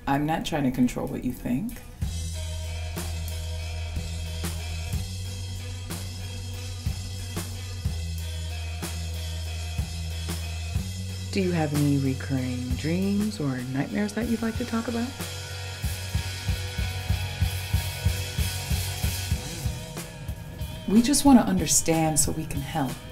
I'm not trying to control what you think. Do you have any recurring dreams or nightmares that you'd like to talk about? We just want to understand so we can help.